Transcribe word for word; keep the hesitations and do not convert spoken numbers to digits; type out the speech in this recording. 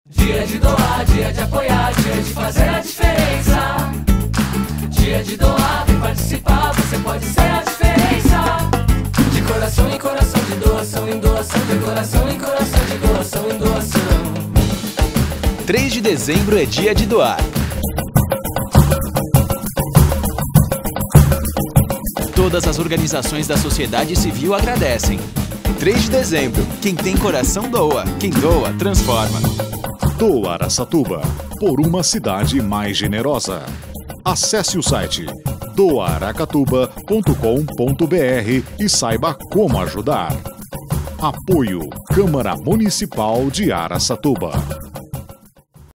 Dia de doar, dia de apoiar, dia de fazer a diferença. Dia de doar, vem participar, você pode ser a diferença. De coração em coração, de doação em doação, de coração em coração, de doação em doação. três de dezembro é dia de doar. Todas as organizações da sociedade civil agradecem. três de dezembro, quem tem coração doa, quem doa transforma. Doa Araçatuba, por uma cidade mais generosa. Acesse o site doa aracatuba ponto com ponto br e saiba como ajudar. Apoio Câmara Municipal de Araçatuba.